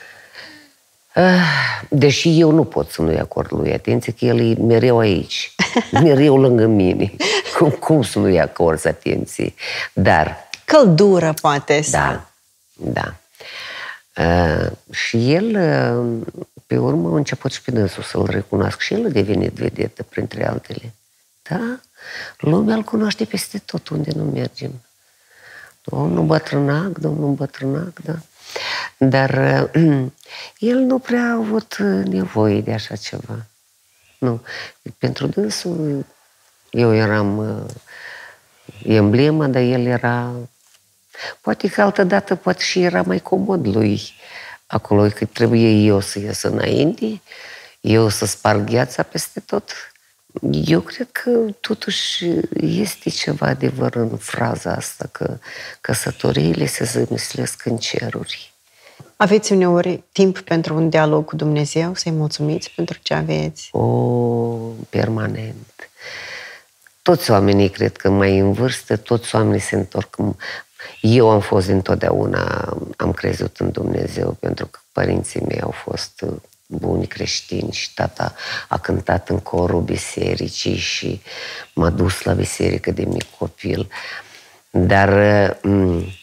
Deși eu nu pot să nu-i acord lui atenție, că el e mereu aici, mereu lângă mine. Cum, cum să nu-i acord atenție? Dar... Căldură, poate. Da, da. Uh, și el, uh, pe urmă, a început și pe dânsul să-l recunosc. Și el a devenit vedetă, printre altele. Da? Lumea îl cunoaște peste tot unde nu mergem. Domnul bătrânac, domnul bătrânac, da. Dar uh, el nu prea a avut nevoie de așa ceva. Nu. Pentru dânsul, eu eram uh, emblema, dar el era... Poate că altădată, poate și era mai comod lui acolo, că trebuie eu să ies înainte, eu să sparg gheața peste tot. Eu cred că totuși este ceva adevăr în fraza asta, că căsătoriile se zămislesc în ceruri. Aveți uneori timp pentru un dialog cu Dumnezeu, să-i mulțumiți pentru ce aveți? O, permanent. Toți oamenii, cred că mai în vârstă, toți oamenii se întorc. Eu am fost întotdeauna, am crezut în Dumnezeu, pentru că părinții mei au fost buni creștini și tata a cântat în corul bisericii și m-a dus la biserică de mic copil. Dar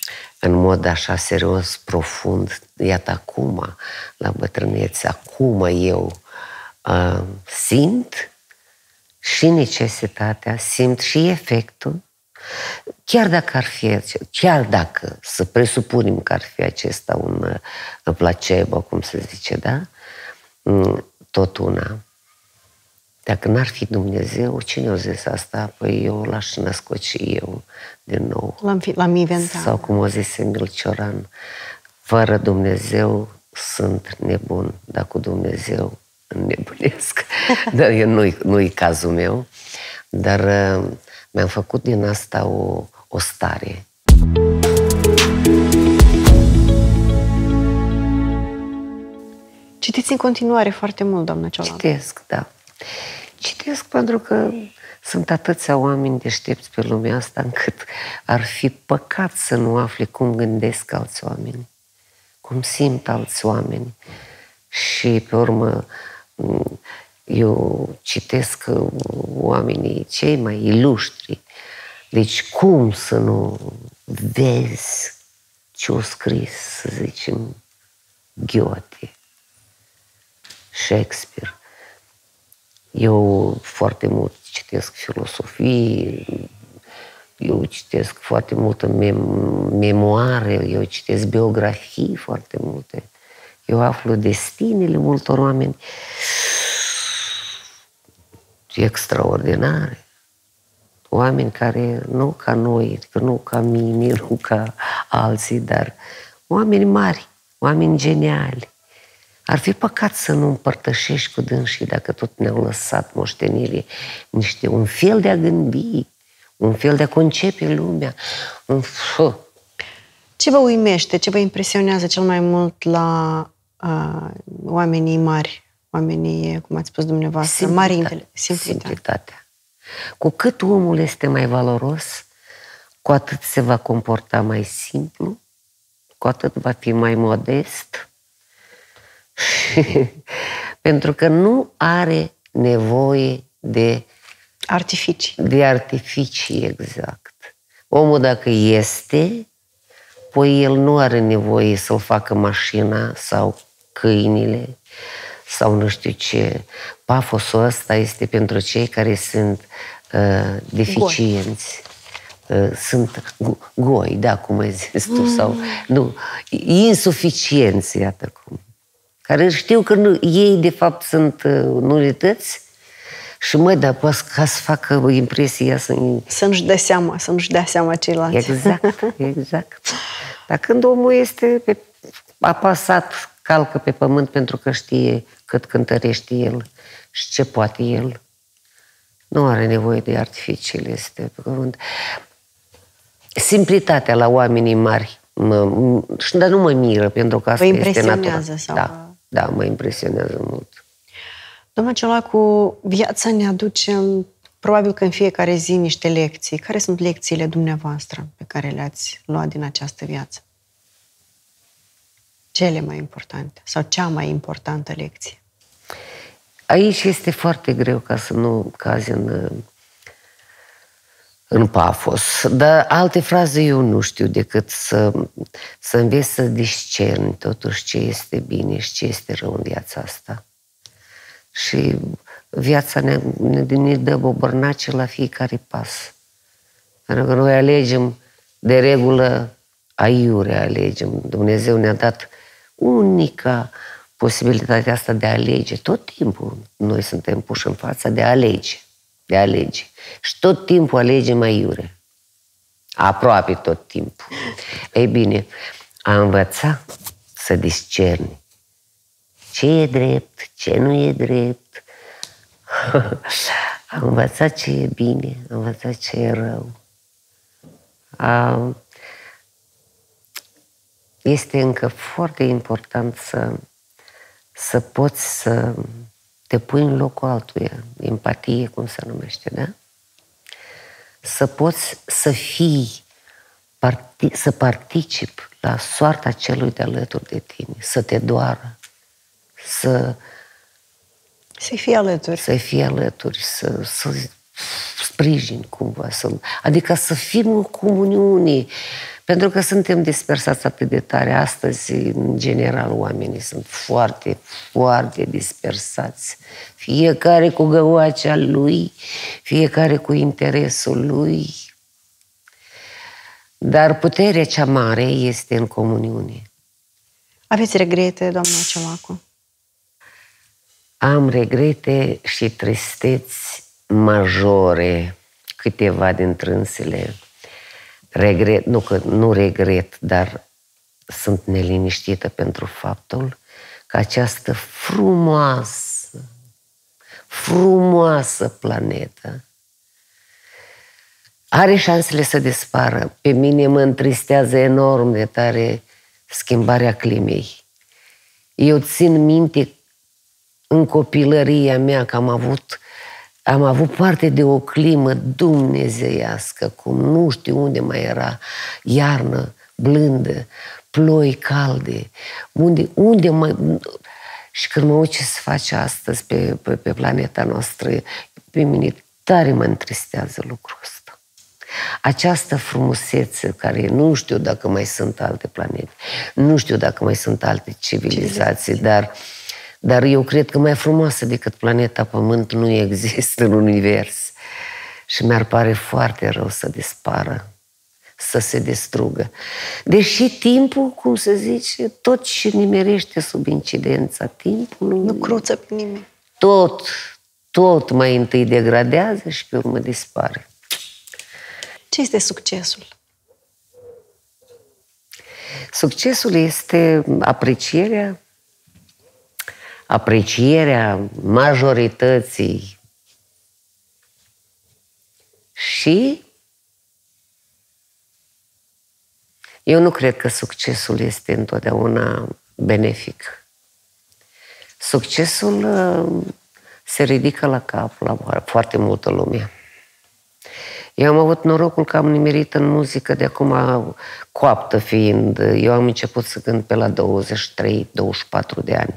în mod așa serios, profund, iată acum, la bătrânețe, acum eu uh, simt și necesitatea, simt și efectul, chiar dacă ar fi, chiar dacă, să presupunem că ar fi acesta un uh, placebo, cum se zice, da? Mm, tot una. Dacă n-ar fi Dumnezeu, cine o zis asta? Păi eu l-aș născut și eu din nou. L-am, fi, l-am inventat. Sau cum o zis Emil Cioran, fără Dumnezeu sunt nebun, dar cu Dumnezeu înnebunesc. Dar nu-i, nu-i cazul meu, dar uh, mi-am făcut din asta o, o stare. Citiți în continuare foarte mult, doamnă Ciolacu. Citesc, da. Citesc pentru că sunt atâția oameni deștepți pe lumea asta încât ar fi păcat să nu afli cum gândesc alți oameni, cum simt alți oameni. Și pe urmă eu citesc oamenii cei mai iluștri. Deci cum să nu vezi ce-o scris, să zicem, Goethe, Shakespeare. Eu foarte mult citesc filosofie, eu citesc foarte multe mem- memoare, eu citesc biografii foarte multe. Eu aflu destinele multor oameni extraordinare. Oameni care, nu ca noi, nu ca mine, nu ca alții, dar oameni mari, oameni geniali. Ar fi păcat să nu împărtășești cu dânsii, dacă tot ne-au lăsat moștenire, niște, un fel de a gândi, un fel de a concepe lumea. Un... Ce vă uimește, ce vă impresionează cel mai mult la uh, oamenii mari, oamenii, cum ați spus dumneavoastră, mari inteligenți? Simplitatea. Simplitatea. Cu cât omul este mai valoros, cu atât se va comporta mai simplu, cu atât va fi mai modest, pentru că nu are nevoie de artificii. De artificii, exact. Omul dacă este, păi el nu are nevoie să-l facă mașina sau câinile sau nu știu ce. Pafosul ăsta este pentru cei care sunt uh, deficienți. Uh, sunt goi, da, cum ai zis tu, mm. sau nu, insuficienți, iată cum. Care știu că nu, ei, de fapt, sunt uh, nulități și, măi, dar poate ca să facă impresia să... Să-mi-și dea seama, să-mi-și dea seama ceilalți. Exact, exact. Dar când omul este pe, apasat, calcă pe pământ pentru că știe cât cântărește el și ce poate el, nu are nevoie de artificiile astea pe pământ. Simplitatea la oamenii mari, mă, dar nu mă miră, pentru că asta este natura. Sau... Da, da, mă impresionează mult. Doamna Ciolacu, viața ne aduce probabil că în fiecare zi niște lecții. Care sunt lecțiile dumneavoastră pe care le-ați luat din această viață? Cele mai importante sau cea mai importantă lecție? Aici este foarte greu ca să nu cazi în, în pafos. Dar alte fraze eu nu știu decât să, să înveți să discerni totuși ce este bine și ce este rău în viața asta. Și viața ne, ne, ne dă bobărnace la fiecare pas. Pentru că noi alegem, de regulă, aiurea alegem. Dumnezeu ne-a dat unica posibilitatea asta de a alege. Tot timpul noi suntem puși în fața de a alege. De a alege. Și tot timpul alegem aiurea. Aproape tot timpul. Ei bine, a învăța să discerni ce e drept, ce nu e drept. A învățat ce e bine, a învățat ce e rău. A... Este încă foarte important să, să poți să te pui în locul altuia. Empatie, cum se numește, da? Să poți să fii, parti, să participi la soarta celui de alături de tine, să te doară, să... Să-i fii alături. Să-i fii alături, să, să sprijin cumva, să, adică să fim în comuniune, pentru că suntem dispersați atât de tare. Astăzi, în general, oamenii sunt foarte, foarte dispersați. Fiecare cu găoacea lui, fiecare cu interesul lui. Dar puterea cea mare este în comuniune. Aveți regrete, doamna Ciolacu? Am regrete și tristeți majore, câteva dintre însele. Regret, nu că nu regret, dar sunt neliniștită pentru faptul că această frumoasă, frumoasă planetă are șansele să dispară. Pe mine mă întristează enorm de tare schimbarea climei. Eu țin minte în copilăria mea că am avut, am avut parte de o climă dumnezeiască, cum nu știu unde mai era, iarnă blândă, ploi calde, unde, unde mai... Și când mă uit ce se face astăzi pe, pe, pe planeta noastră, pe mine tare mă întristează lucrul ăsta. Această frumusețe care nu știu dacă mai sunt alte planete, nu știu dacă mai sunt alte civilizații, dar, dar eu cred că mai frumoasă decât planeta Pământ nu există în univers. Și mi-ar pare foarte rău să dispară, să se distrugă. Deși timpul, cum se zice, tot și nimerește sub incidența timpului. Nu cruță pe nimeni. Tot, tot mai întâi degradează și pe urmă dispare. Ce este succesul? Succesul este aprecierea, aprecierea majorității și eu nu cred că succesul este întotdeauna benefic. Succesul se ridică la cap la foarte multă lume. Eu am avut norocul că am nimerit în muzică de acum coaptă fiind. Eu am început să cânt pe la douăzeci și trei douăzeci și patru de ani.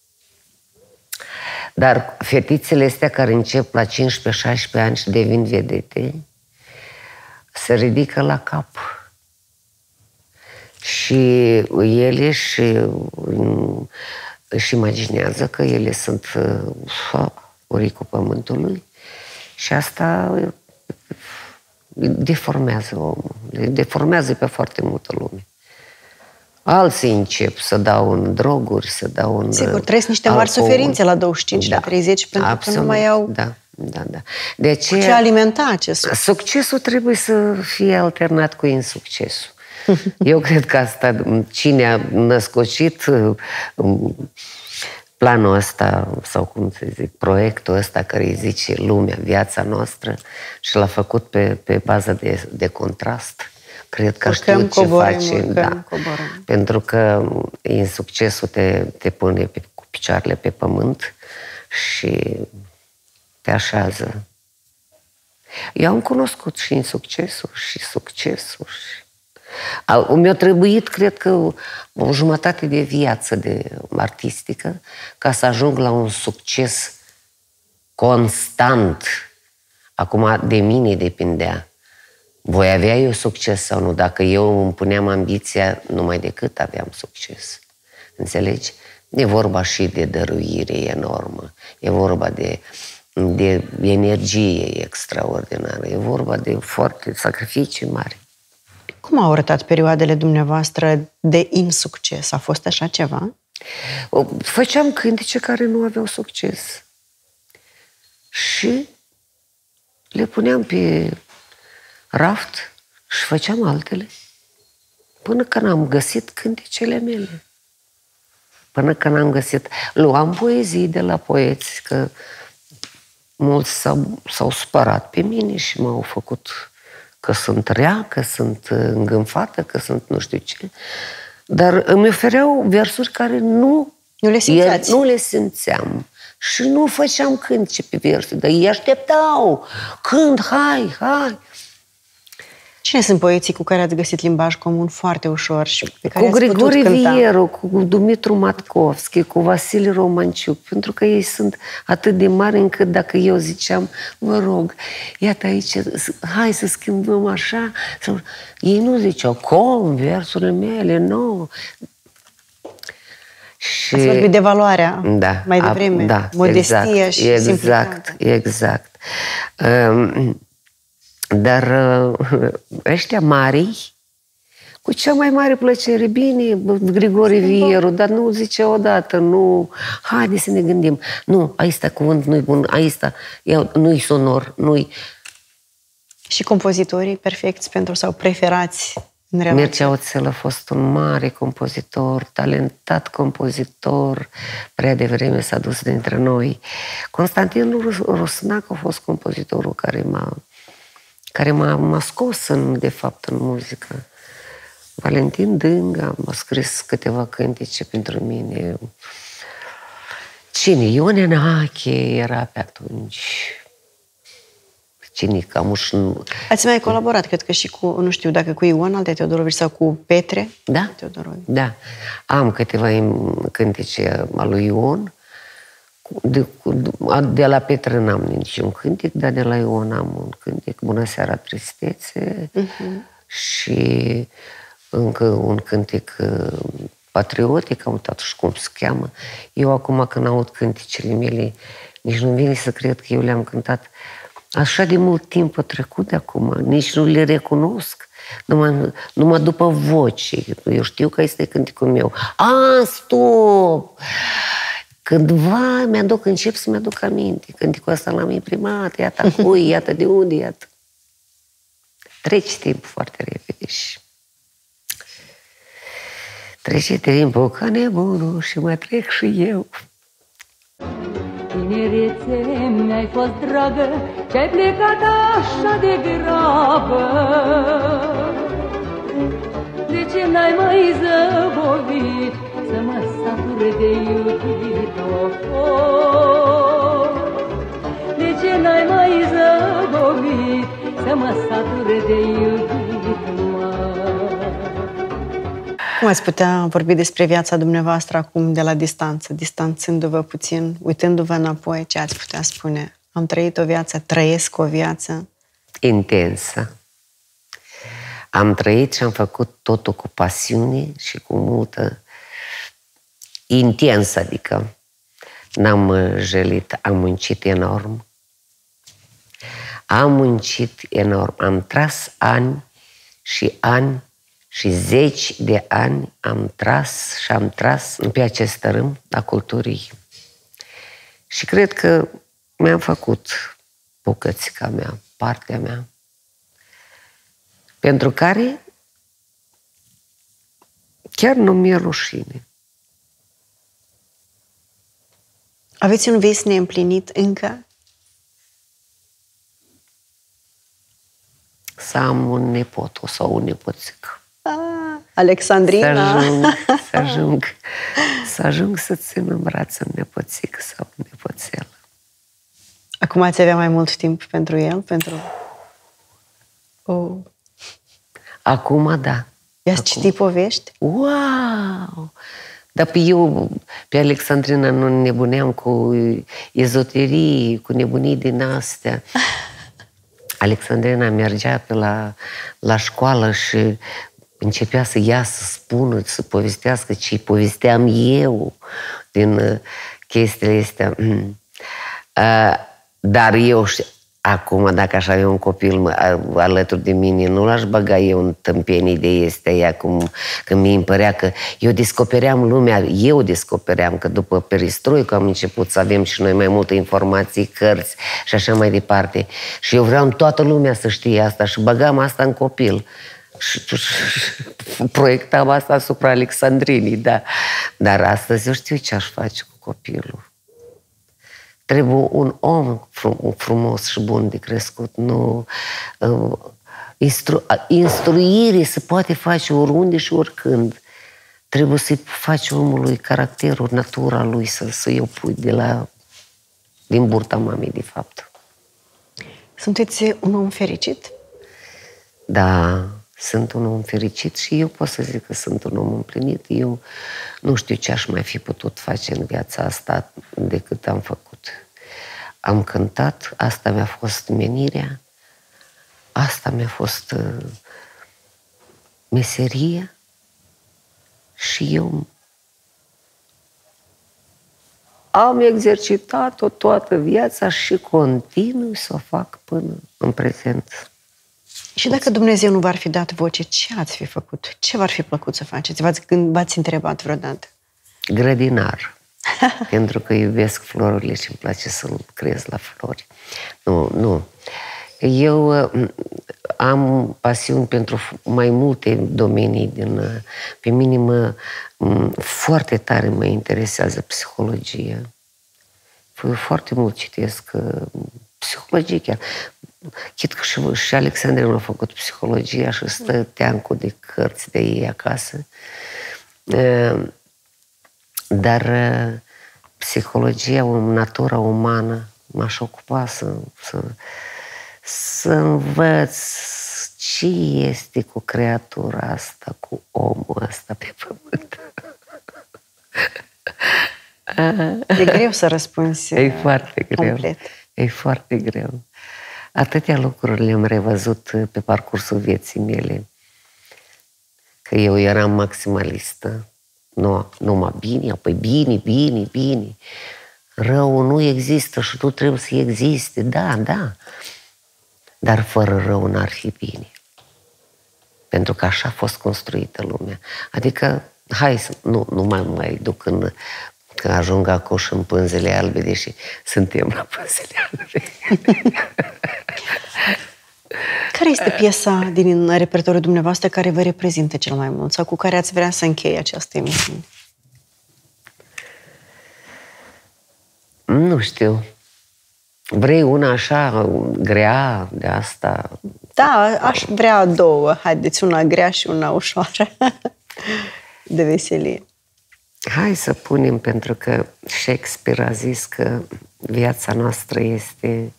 Dar fetițele astea care încep la cincisprezece șaisprezece ani și devin vedete, se ridică la cap. Și ele și, își imaginează că ele sunt oricul pământului și asta deformează omul, deformează pe foarte multă lume. Alții încep să dau în droguri, să dau în Sigur, trăiesc niște mari alcool. Suferințe la douăzeci și cinci, Da, la treizeci, pentru absolut, că nu mai au da, da, da. De aceea, cu ce alimenta acest succes. succesul trebuie să fie alternat cu insuccesul. Eu cred că asta, cine a născocit planul ăsta, sau cum să zic, proiectul ăsta care îi zice lumea, viața noastră, și l-a făcut pe, pe bază de, de contrast. Cred că Urcăm, știu ce coborăm, face. urcăm, Da. coborăm. Pentru că insuccesul te, te pune pe, cu picioarele pe pământ și te așează. Eu am cunoscut și insuccesul și succesul. Și... Mi-a trebuit, cred că, o jumătate de viață de artistică ca să ajung la un succes constant. Acum, de mine depindea. Voi avea eu succes sau nu? Dacă eu îmi puneam ambiția, numai decât aveam succes. Înțelegi? E vorba și de dăruire enormă. E vorba de, de energie extraordinară. E vorba de foarte sacrificii mari. Cum au arătat perioadele dumneavoastră de insucces? A fost așa ceva? Făceam cântece care nu aveau succes. Și le puneam pe raft și făceam altele. Până când am găsit cântecele mele. Până când am găsit... Luam poezii de la poeți, că mulți s-au, s-au supărat pe mine și m-au făcut... că sunt rea, că sunt îngânfată, că sunt nu știu ce. Dar îmi ofereau versuri care nu, Nu le simțeați? nu le simțeam. Și nu făceam cântece pe versuri, dar ei așteptau. Cânt, hai, hai. Cine sunt poeții cu care ați găsit limbaj comun foarte ușor și pe care cu ați putut Grigore cânta? Vieru, cu Dumitru Matkovski, cu Vasile Romanciuc, pentru că ei sunt atât de mari încât dacă eu ziceam, vă rog, iată aici, hai să schimbăm așa, sau... ei nu ziceau, cum, versurile mele, nu. Și... Ați vorbit de valoarea da, mai devreme, da, modestia exact, și exact, simplitatea. exact. Um, dar uh, ăștia mari, cu cea mai mare plăcere, bine, Grigore Vieru, dar nu zice odată, nu, haide să ne gândim. Nu, aici cuvânt nu-i bun, aici nu-i sonor, nu-i... Și compozitorii perfecți pentru sau preferați în relație? Mircea Oțel a fost un mare compozitor, talentat compozitor, prea devreme s-a dus dintre noi. Constantin Rusnac a fost compozitorul care m-a care m-a scos, în, de fapt, în muzică. Valentin Dânga m-a scris câteva cântece pentru mine. Cine? Ion Enache era pe atunci. Cine? Camuș... Ați mai colaborat, cred că și cu, nu știu dacă cu Ion Altea Teodorovici sau cu Petre Da, Teodorovici. da. Am câteva cântece al lui Ion. De, de la Petre n-am niciun cântec, dar de la Ion am un cântec, Bună seara, tristețe, uh-huh. și încă un cântec patriotic, am uitat și cum se cheamă. Eu acum când aud cântecele mele, nici nu vine să cred că eu le-am cântat. Așa de mult timp a trecut de acum, nici nu le recunosc. Numai, numai după voce. Eu știu că este cântecul meu. A, stop! Cândva mi-aduc, încep să mi-aduc aminte. Cântecul ăsta l-am imprimat, iată cui, iată de unde, iată. Trece timpul foarte repede și... Trece timpul ca nebunul și mă trec și eu. Tinerețe mi-ai fost dragă și-ai plecat așa de grabă. De ce n-ai mai zăbovit să mă sature de iubit, oh? De ce n-ai mai zăbovit să mă sature de iubit, mă? Cum ați putea vorbi despre viața dumneavoastră acum de la distanță, distanțându-vă puțin, uitându-vă înapoi, ce ați putea spune? Am trăit o viață, trăiesc o viață? Intensă. Am trăit și am făcut totul cu pasiune și cu multă intensă, adică n-am jălit, am muncit enorm. Am muncit enorm, am tras ani și ani și zeci de ani am tras și am tras pe acest tărâm a culturii. Și cred că mi-am făcut bucățica mea, partea mea, pentru care chiar nu mi-e rușine. Aveți un vis neîmplinit încă? Să am un nepot sau un nepoțic. Ah, Alexandrina! Să ajung, să ajung, să ajung să țin în brațe un nepoțic sau un nepoțel. Acum ați avea mai mult timp pentru el? Pentru... Oh. Acum, da. I-ați citit povești? Wow! Dar pe eu, pe Alexandrina, nu nebuneam cu ezoterii, cu nebunii din astea. Alexandrina mergea pe la, la școală și începea să ia, să spună, să povestească ce povesteam eu din chestiile astea. Dar eu, acum, dacă aș avea un copil alături de mine, nu l-aș băga eu în tâmpenii de este ea, cum, când mi-i împărea că eu descopeream lumea, eu descopeream că după perestroică am început să avem și noi mai multe informații, cărți și așa mai departe. Și eu vreau toată lumea să știe asta și băgam asta în copil. Și, și, și proiectam asta asupra Alexandrinii, da. Dar astăzi eu știu ce aș face cu copilul. Trebuie un om frumos și bun de crescut. Nu, instru, instruire se poate face oriunde și oricând. Trebuie să-i faci omului caracterul, natura lui, să, să-i o pui de la, din burta mamei, de fapt. Sunteți un om fericit? Da, sunt un om fericit și eu pot să zic că sunt un om împlinit. Eu nu știu ce aș mai fi putut face în viața asta decât am făcut. Am cântat, asta mi-a fost menirea, asta mi-a fost uh, meseria și eu am exercitat-o toată viața și continui să o fac până în prezent. Și dacă Dumnezeu nu v-ar fi dat voce, ce ați fi făcut? Ce v-ar fi plăcut să faceți? V-ați, v-ați întrebat vreodată? Grădinar. Pentru că iubesc florile și îmi place să lucrez la flori. Nu, nu. Eu am pasiuni pentru mai multe domenii din... Pe mine mă, foarte tare mă interesează psihologia. Foarte mult citesc psihologie chiar. Chit că și, și Alexandru a făcut psihologia și stă teancul de cărți de ei acasă. Dar psihologia, natura umană, m-aș ocupa să, să, să învăț ce este cu creatura asta, cu omul ăsta pe pământ. E greu să răspunzi E foarte greu. complet. E foarte greu. Atâtea lucruri le-am revăzut pe parcursul vieții mele. Că eu eram maximalistă. Nu, numai bine, apoi bine, bine, bine. Răul nu există și tu trebuie să existe. Da, da. Dar fără rău n-ar fi bine. Pentru că așa a fost construită lumea. Adică, hai să nu, nu mai mai duc în... Că ajung acolo și în pânzele albe, deși suntem la pânzele albe. Care este piesa din repertoriul dumneavoastră care vă reprezintă cel mai mult sau cu care ați vrea să încheie această emisiune? Nu știu. Vrei una așa grea de asta? Da, aș vrea două. Haideți, una grea și una ușoară. De veselie. Hai să punem, pentru că Shakespeare a zis că viața noastră este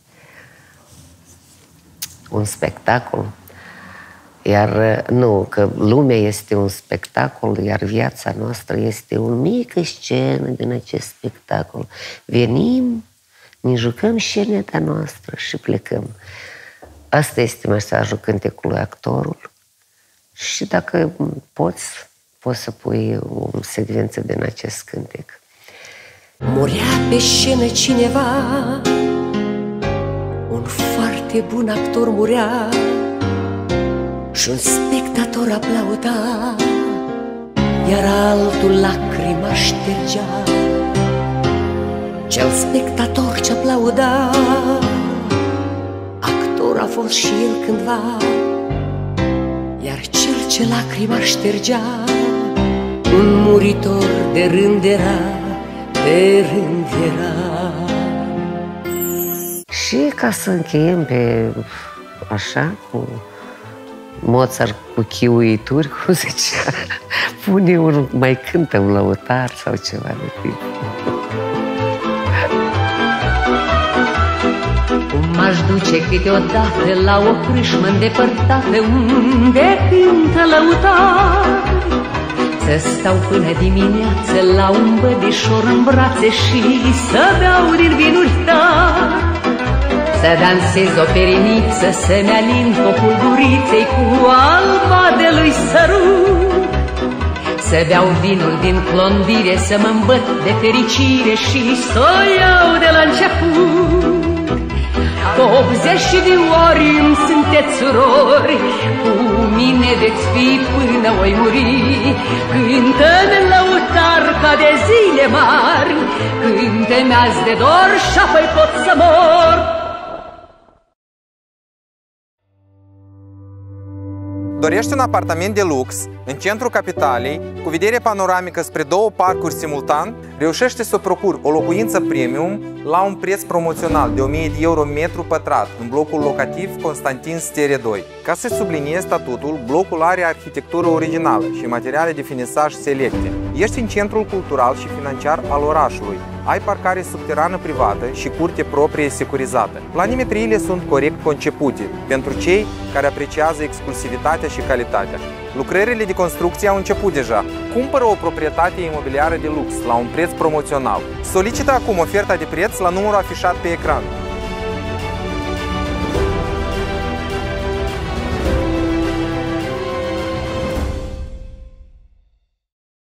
un spectacol. Iar nu, că lumea este un spectacol, iar viața noastră este o mică scenă din acest spectacol. Venim, ne jucăm sceneta noastră și plecăm. Asta este mesajul cântecului Actorul. Și dacă poți, poți să pui o secvență din acest cântec. Murea pe scenă cineva, un foarte bun actor murea și un spectator aplauda, iar altul lacrima ștergea. Cel spectator ce aplauda, actor a fost și el cândva, iar cel ce lacrima ștergea, un muritor de rând era, de rând era. Și ca să încheiem pe așa, cu Mozart cu chiuituri, cum zicea, pune un, mai cântă un lăutar sau ceva de tip. M-aș duce câteodată la o crâșmă îndepărtată unde cântă lăutar, să stau până dimineață la un bădișor în brațe și să beau din vinuri tari, să dansez o periniță, să-mi alin copul duriței cu alba de lui sărut, să beau vinul din clondire, să mă îmbăt de fericire și să o iau de la început. optzeci de ori îmi sunteți surori, cu mine veți fi până voi muri. Cântă-mi lăutar ca de zile mari, cântă-mi azi de dor și apoi pot să mor. Dorești un apartament de lux în centrul capitalei, cu vedere panoramică spre două parcuri simultan? Reușește să procuri o locuință premium la un preț promoțional de o mie de euro metru pătrat în blocul locativ Constantin Stere doi. Ca să subliniez statutul, blocul are arhitectură originală și materiale de finisaj selecte. Ești în centrul cultural și financiar al orașului. Ai parcare subterană privată și curte proprie securizată. Planimetriile sunt corect concepute pentru cei care apreciază exclusivitatea și calitatea. Lucrările de construcție au început deja. Cumpără o proprietate imobiliară de lux la un preț promoțional. Solicită acum oferta de preț la numărul afișat pe ecran.